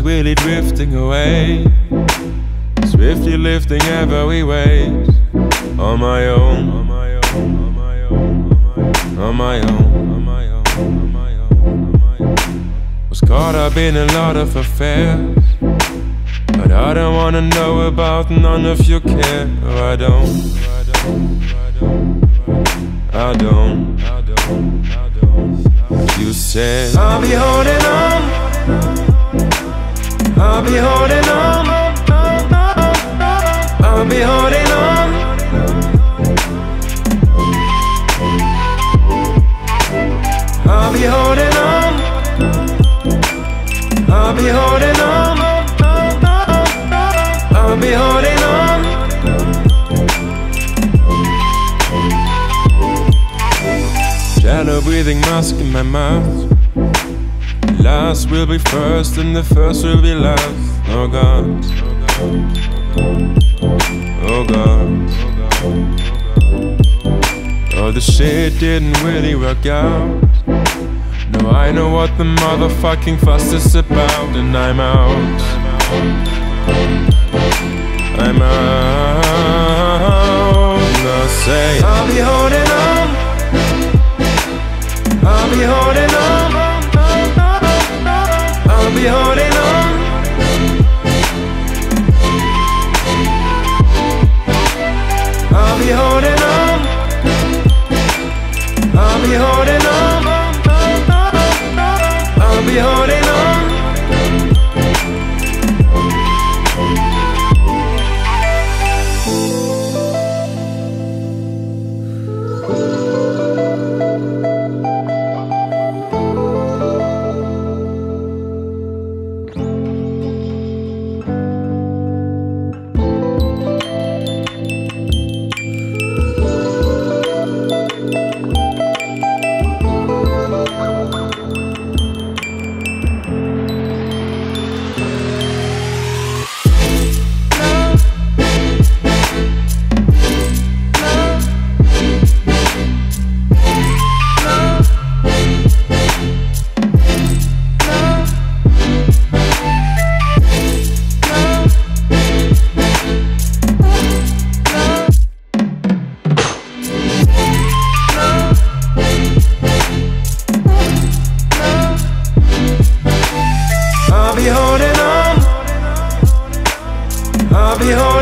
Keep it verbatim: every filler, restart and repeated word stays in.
really drifting away, swiftly lifting every waves. On my own, on my own, on my own, on my own, on my own, on my own, on my own. Was caught up in a lot of affairs, but I don't wanna know about none of your care. Oh, I don't, I don't, I don't, I don't, I don't. You said I'll be holding on, I'll be holding on, I'll be holding on. I'll be holding on, I'll be holding on, I'll be holding on. Shallow breathing mask in my mouth. Last will be first and the first will be last. Oh God, oh God, oh, the shit didn't really work out. No, I know what the motherfucking fuss is about, and I'm out. I'm out. And I say I'll be holding on, I'll be holding on, I'll be holding on. I'll be holding on, I'll be holding on, I'll be holding on. I'll be holding on, I'll be holding on.